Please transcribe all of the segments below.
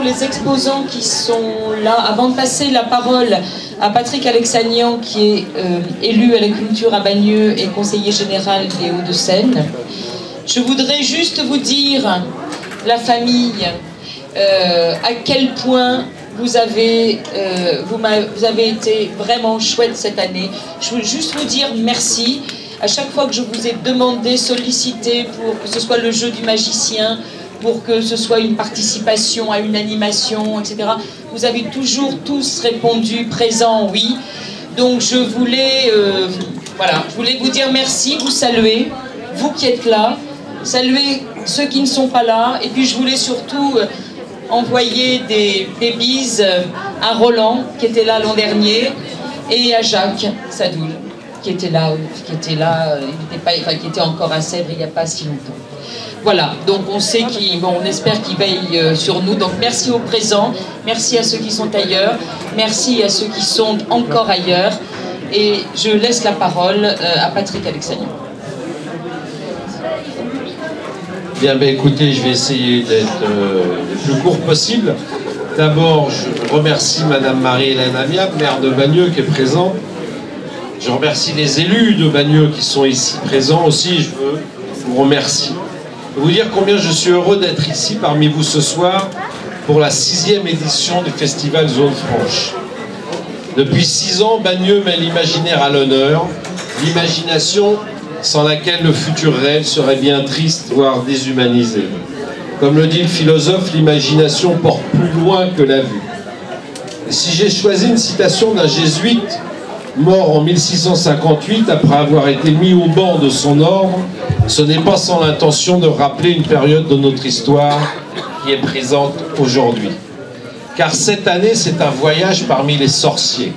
Les exposants qui sont là, avant de passer la parole à Patrick Alexanian, qui est élu à la culture à Bagneux et conseiller général des Hauts-de-Seine, je voudrais juste vous dire, la famille, à quel point vous avez été vraiment chouette cette année. Je veux juste vous dire merci. À chaque fois que je vous ai demandé, sollicité pour que ce soit le jeu du magicien, pour que ce soit une participation à une animation, etc. Vous avez toujours tous répondu présent, oui. Donc je voulais, je voulais vous dire merci, vous saluer, vous qui êtes là, saluer ceux qui ne sont pas là, et puis je voulais surtout envoyer des bises à Roland, qui était là l'an dernier, et à Jacques Sadoul, qui était encore à Sèvres il n'y a pas si longtemps. Voilà, donc on sait on espère qu'il veille sur nous. Donc merci aux présents, merci à ceux qui sont ailleurs, merci à ceux qui sont encore ailleurs. Et je laisse la parole à Patrick Alexanian. Bien, écoutez, je vais essayer d'être le plus court possible. D'abord, je remercie Madame Marie-Hélène Amiable, maire de Bagneux, qui est présente. Je remercie les élus de Bagneux qui sont ici présents aussi. Je veux vous remercier. Vous dire combien je suis heureux d'être ici parmi vous ce soir pour la 6e édition du Festival Zone Franche. Depuis 6 ans, Bagneux met l'imaginaire à l'honneur, l'imagination sans laquelle le futur réel serait bien triste, voire déshumanisé. Comme le dit le philosophe, l'imagination porte plus loin que la vue. Et si j'ai choisi une citation d'un jésuite mort en 1658 après avoir été mis au banc de son ordre, ce n'est pas sans l'intention de rappeler une période de notre histoire qui est présente aujourd'hui. Car cette année, c'est un voyage parmi les sorciers.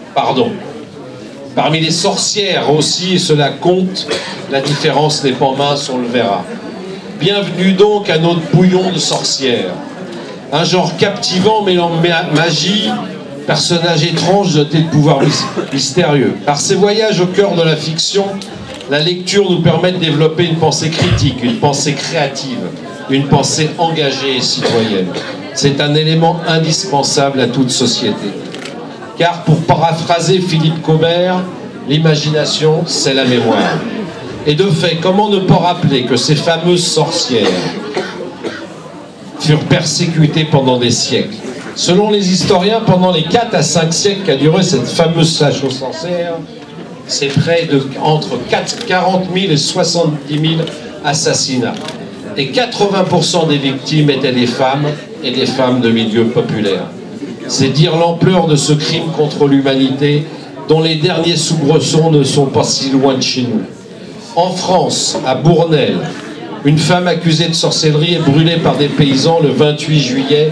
Parmi les sorcières aussi, et cela compte, la différence n'est pas mince, on le verra. Bienvenue donc à notre bouillon de sorcières. Un genre captivant mêlant magie, personnage étrange doté de pouvoirs mystérieux. Par ces voyages au cœur de la fiction, la lecture nous permet de développer une pensée critique, une pensée créative, une pensée engagée et citoyenne. C'est un élément indispensable à toute société. Car pour paraphraser Philippe Cobert, l'imagination, c'est la mémoire. Et de fait, comment ne pas rappeler que ces fameuses sorcières furent persécutées pendant des siècles. Selon les historiens, pendant les 4 à 5 siècles qu'a duré cette fameuse chasse aux sorcières, c'est près de entre 40 000 et 70 000 assassinats. Et 80% des victimes étaient des femmes, et des femmes de milieux populaires. C'est dire l'ampleur de ce crime contre l'humanité, dont les derniers soubresauts ne sont pas si loin de chez nous. En France, à Bournel, une femme accusée de sorcellerie est brûlée par des paysans le 28 juillet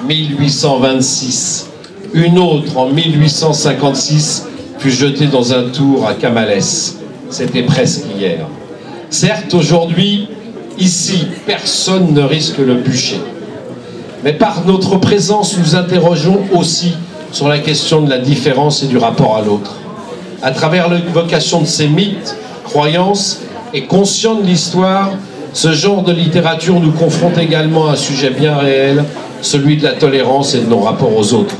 1826. Une autre, en 1856, fut jetée dans un tour à Camalès. C'était presque hier. Certes, aujourd'hui, ici, personne ne risque le bûcher. Mais par notre présence, nous interrogeons aussi sur la question de la différence et du rapport à l'autre. À travers l'évocation de ces mythes, croyances et conscients de l'histoire, ce genre de littérature nous confronte également à un sujet bien réel, celui de la tolérance et de nos rapports aux autres.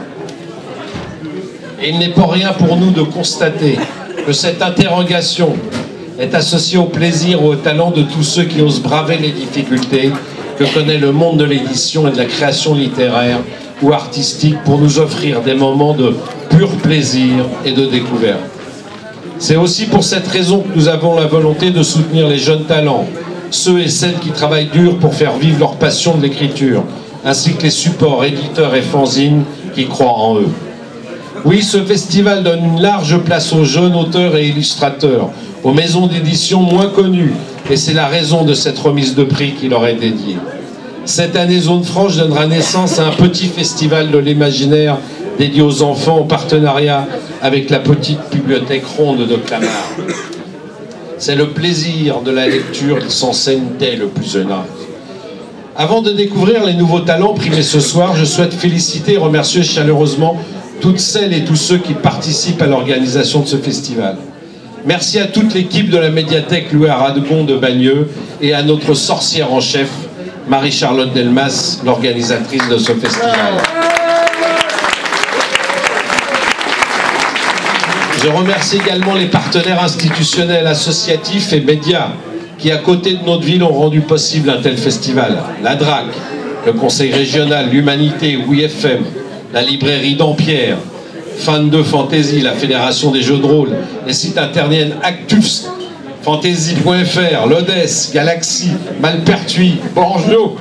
Et il n'est pas rien pour nous de constater que cette interrogation est associée au plaisir ou au talent de tous ceux qui osent braver les difficultés que connaît le monde de l'édition et de la création littéraire ou artistique pour nous offrir des moments de pur plaisir et de découverte. C'est aussi pour cette raison que nous avons la volonté de soutenir les jeunes talents, ceux et celles qui travaillent dur pour faire vivre leur passion de l'écriture, ainsi que les supports, éditeurs et fanzines qui croient en eux. Oui, ce festival donne une large place aux jeunes auteurs et illustrateurs, aux maisons d'édition moins connues, et c'est la raison de cette remise de prix qui leur est dédiée. Cette année, Zone Franche donnera naissance à un petit festival de l'imaginaire dédié aux enfants en partenariat avec la petite bibliothèque ronde de Clamart. C'est le plaisir de la lecture qui s'enseigne dès le plus jeune âge. Avant de découvrir les nouveaux talents primés ce soir, je souhaite féliciter et remercier chaleureusement toutes celles et tous ceux qui participent à l'organisation de ce festival. Merci à toute l'équipe de la médiathèque Louis Aragon de Bagneux et à notre sorcière en chef, Marie-Charlotte Delmas, l'organisatrice de ce festival. Je remercie également les partenaires institutionnels, associatifs et médias qui, à côté de notre ville, ont rendu possible un tel festival. La DRAC, le Conseil régional, l'Humanité, WeFM, la librairie Dampierre, Fan2 Fantasy, la Fédération des jeux de rôle, les sites internet Actus, Fantasy.fr, l'Odesse, Galaxy, Malpertuis, Bordeaux.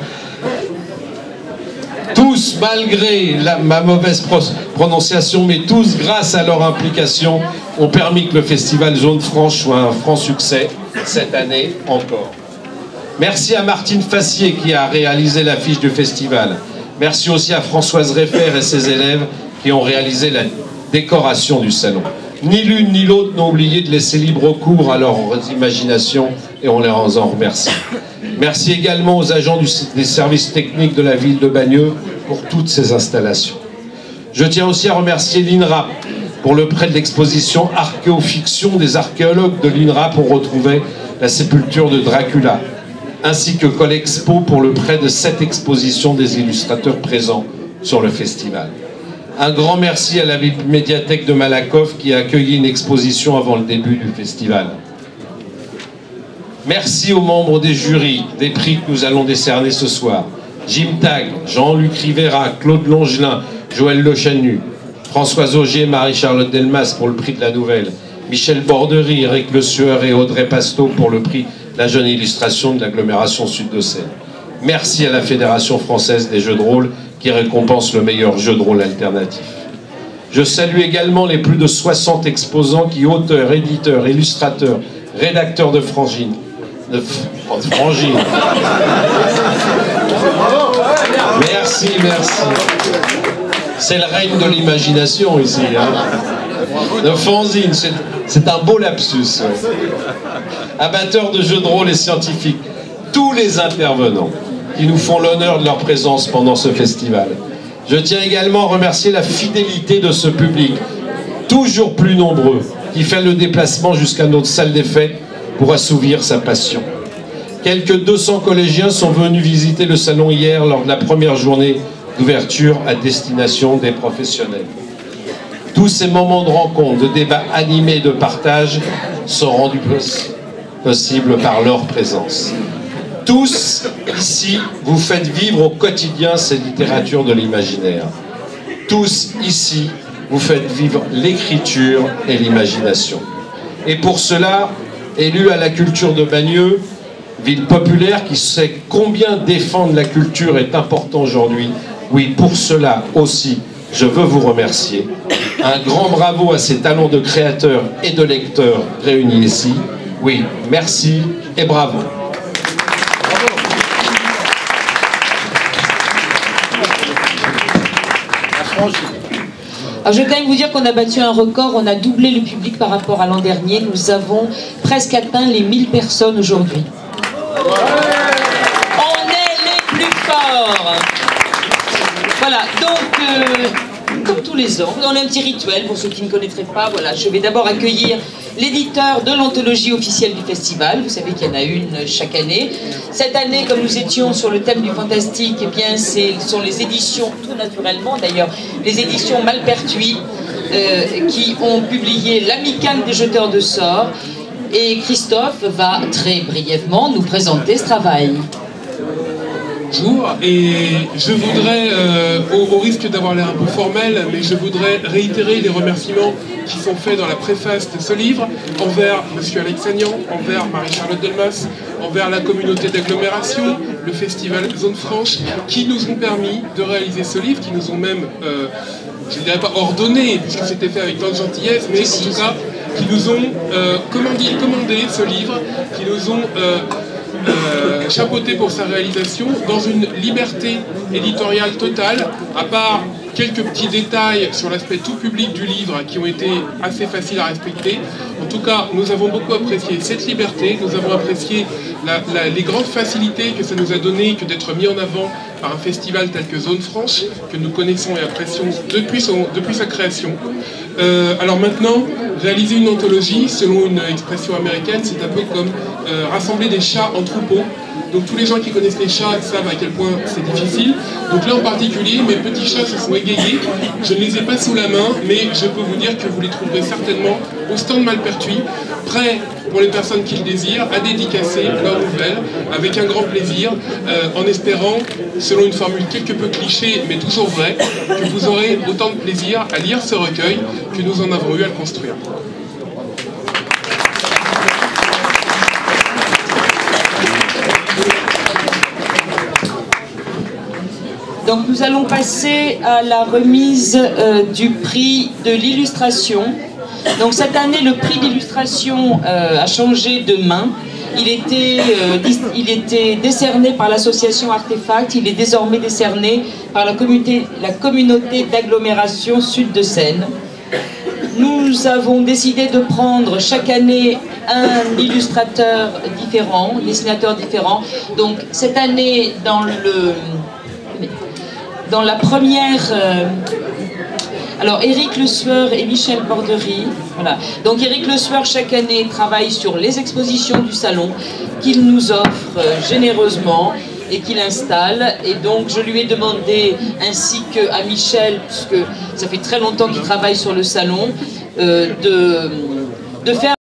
Tous, malgré ma mauvaise prononciation, mais tous, grâce à leur implication, ont permis que le festival Zone Franche soit un franc succès, cette année encore. Merci à Martine Fassier qui a réalisé l'affiche du festival. Merci aussi à Françoise Réfer et ses élèves qui ont réalisé la décoration du salon. Ni l'une ni l'autre n'ont oublié de laisser libre cours à leur imagination et on les en remercie. Merci également aux agents des services techniques de la ville de Bagneux pour toutes ces installations. Je tiens aussi à remercier l'INRAP pour le prêt de l'exposition Archéofiction des archéologues de l'INRAP ont retrouvé la sépulture de Dracula, ainsi que Colexpo pour le prêt de 7 expositions des illustrateurs présents sur le festival. Un grand merci à la médiathèque de Malakoff qui a accueilli une exposition avant le début du festival. Merci aux membres des jurys des prix que nous allons décerner ce soir. Jim Tag, Jean-Luc Rivera, Claude Longelin, Joël Lechanu, Françoise Augier, Marie-Charlotte Delmas pour le prix de la nouvelle, Michel Bordery, Eric Le Sueur et Audrey Pasteau pour le prix de la jeune illustration de l'agglomération Sud de Seine. Merci à la Fédération française des jeux de rôle qui récompense le meilleur jeu de rôle alternatif. Je salue également les plus de 60 exposants qui, auteurs, éditeurs, illustrateurs, rédacteurs de Frangine. Merci, merci. C'est le règne de l'imagination ici. Hein. De fanzine, c'est un beau lapsus. Ouais. Amateurs de jeux de rôle et scientifiques, tous les intervenants qui nous font l'honneur de leur présence pendant ce festival. Je tiens également à remercier la fidélité de ce public, toujours plus nombreux, qui fait le déplacement jusqu'à notre salle des fêtes pour assouvir sa passion. Quelques 200 collégiens sont venus visiter le salon hier lors de la première journée d'ouverture à destination des professionnels. Tous ces moments de rencontre, de débats animés, de partage sont rendus possibles par leur présence. Tous, ici, vous faites vivre au quotidien ces littératures de l'imaginaire. Tous, ici, vous faites vivre l'écriture et l'imagination. Et pour cela, élus à la culture de Bagneux, ville populaire qui sait combien défendre la culture est important aujourd'hui, oui, pour cela aussi, je veux vous remercier. Un grand bravo à ces talents de créateurs et de lecteurs réunis ici. Oui, merci et bravo. Alors je vais quand même vous dire qu'on a battu un record, on a doublé le public par rapport à l'an dernier. Nous avons presque atteint les 1000 personnes aujourd'hui. On est les plus forts. Voilà, donc comme tous les ans, on a un petit rituel pour ceux qui ne connaîtraient pas. Voilà, je vais d'abord accueillir l'éditeur de l'anthologie officielle du festival. Vous savez qu'il y en a une chaque année. Cette année, comme nous étions sur le thème du fantastique, eh bien, ce sont les éditions, tout naturellement d'ailleurs, les éditions Malpertuis qui ont publié l'Amicale des jeteurs de sorts. Et Christophe va très brièvement nous présenter ce travail. Bonjour, et je voudrais, au risque d'avoir l'air un peu formel, mais je voudrais réitérer les remerciements qui sont faits dans la préface de ce livre envers M. Alexanian, envers Marie-Charlotte Delmas, envers la communauté d'agglomération, le festival Zone Franche, qui nous ont permis de réaliser ce livre, qui nous ont même, je ne dirais pas ordonné, puisque c'était fait avec tant de gentillesse, mais en tout cas, qui nous ont commandé ce livre, qui nous ont chapeauté pour sa réalisation dans une liberté éditoriale totale, à part quelques petits détails sur l'aspect tout public du livre qui ont été assez faciles à respecter. En tout cas, nous avons beaucoup apprécié cette liberté, nous avons apprécié les grandes facilités que ça nous a donné que d'être mis en avant par un festival tel que Zone Franche, que nous connaissons et apprécions depuis sa création. Alors maintenant, réaliser une anthologie, selon une expression américaine, c'est un peu comme rassembler des chats en troupeau. Donc tous les gens qui connaissent les chats savent à quel point c'est difficile. Donc là en particulier, mes petits chats se sont égayés. Je ne les ai pas sous la main, mais je peux vous dire que vous les trouverez certainement au stand Malpertuis, prêts pour les personnes qui le désirent, à dédicacer leur nouvelle, avec un grand plaisir, en espérant, selon une formule quelque peu cliché, mais toujours vraie, que vous aurez autant de plaisir à lire ce recueil que nous en avons eu à le construire. Donc nous allons passer à la remise du prix de l'illustration. Donc cette année, le prix d'illustration a changé de main. Il était décerné par l'association Artefact, il est désormais décerné par la communauté d'agglomération Sud de Seine. Nous avons décidé de prendre chaque année un illustrateur différent, un dessinateur différent. Donc cette année, dans la première... alors Éric Le Sueur et Michel Borderie, voilà. Donc Éric Le Sueur chaque année travaille sur les expositions du salon qu'il nous offre généreusement et qu'il installe. Et donc je lui ai demandé, ainsi qu'à Michel, puisque ça fait très longtemps qu'il travaille sur le salon, de faire